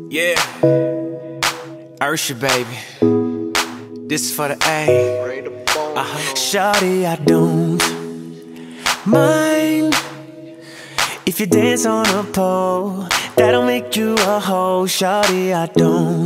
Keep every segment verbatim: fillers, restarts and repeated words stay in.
Yeah, Ursha, baby. This is for the A. Uh-huh. Shawty, I don't mind if you dance on a pole. That'll make you a hoe. Shawty, I don't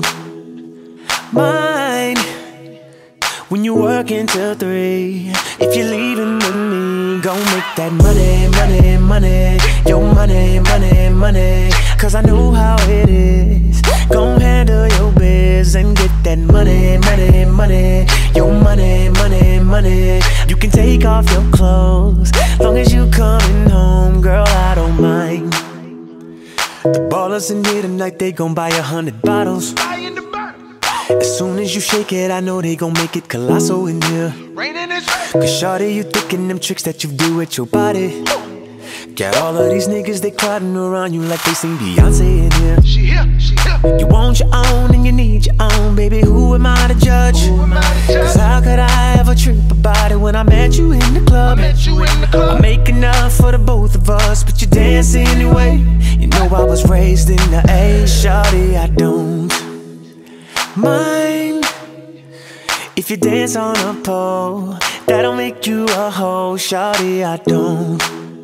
mind when you work until three. If you're leaving with me, gon' make that money, money, money. Your money, money, money. Cause I know how it is. Gon' handle your biz and get that money, money, money. Your money, money, money. You can take off your clothes, long as you coming home, girl, I don't mind. The ballers in here tonight, they gon' buy a hundred bottles. As soon as you shake it, I know they gon' make it colossal in here. Cause shawty, you thinking them tricks that you do with your body. Got all of these niggas, they crowding around you like they seen Beyonce in here. She here, she here. You want your own and you need your own, baby, who am I to judge? Cause how could I ever trip about it when I met you in the club? I met you in the club. I make enough for the both of us, but you dance anyway. You know I was raised in the A. Shawty, I don't mind if you dance on a pole. That'll make you a hoe. Shawty, I don't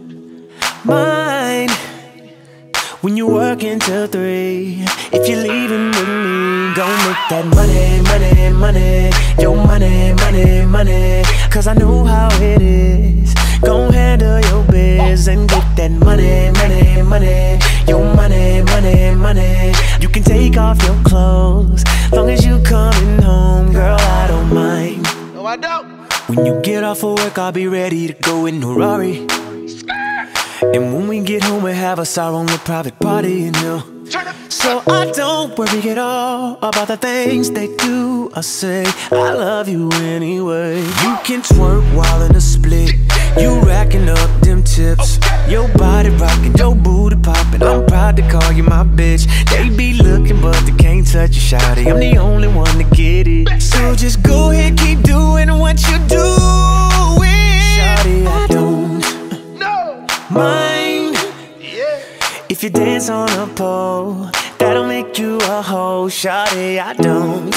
mind when you work until three. If you're leaving with me, gon' make that money, money, money. Your money, money, money. Cause I know how it is. Gon' handle your biz and get that money, money, money. Your money, money, money. You can take off your clothes, long as you coming home, girl, I don't mind. No, I don't. When you get off of work, I'll be ready to go in a Rari. And when we get home, we'll have us our own little private party in here. So I don't worry at all about the things they do or say. I love you anyway. You can twerk while in a split. You racking up them tips. Your body rocking, your booty popping. I'm proud to call you my bitch. They be looking but they can't touch you, shawty. I'm the only one to get it. So just go ahead, keep doing what you doing. Shawty, I don't mind if you dance on a pole. That'll make you a hoe. Shawty, I don't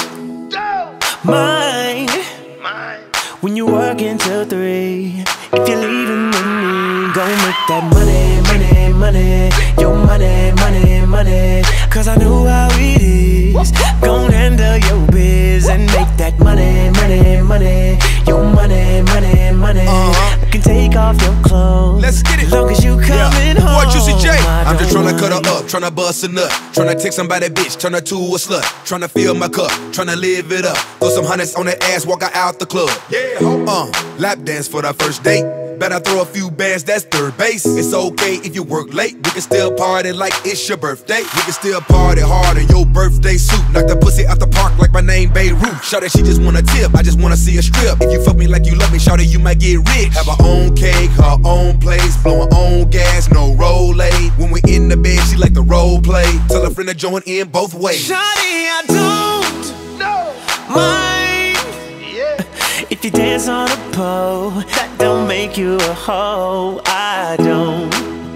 mind when you work until three. If you're leaving with me, gon' make that money, money, money. Your money, money, money. Cause I know how it is. Gon' handle your biz and make that money, money, money. Your money, money, money. uh-huh. I can take off your clothes, let's get it, long as you coming yeah. home. Boy, Juicy J, I'm just tryna cut her up, tryna bust a nut, tryna take somebody bitch, turn her to a slut, tryna fill my cup, tryna live it up, throw some hundreds on that ass, walk her out the club. Yeah, uh, lap dance for the first date. Better throw a few bands, that's third base. It's okay if you work late, we can still party like it's your birthday. We can still party hard in your birthday suit. Knock the pussy out the park like my name Beirut. Shawty, she just wanna tip, I just wanna see a strip. If you fuck me like you love me, shawty, you might get rich. Have her own cake, her own place, blow her own gas, no roll-aid. When we in the bed, she like the role play. Tell her friend to join in both ways. Shawty, I don't no. mind if you dance on a pole. That don't make you a hoe. I don't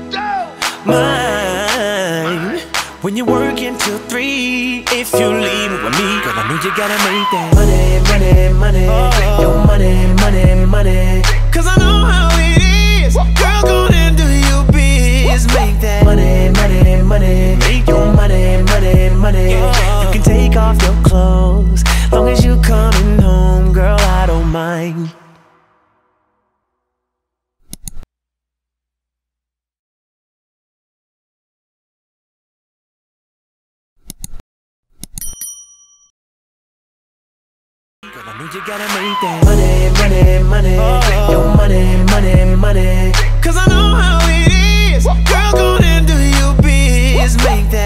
mind when you're working till three. If you leave with me, cause I know you gotta make that money, money, money. Oh. Your money, money, money. Cause I know how it is. Girl, go and do your biz. Make that money, money, money. Make your money, money, money. Oh. You can take off your clothes, long as you coming home, girl, I don't mind. I know you gotta make that money, money, money. Oh. Your money, money, money. Cause I know how it is. Girl, go and do your biz. Make that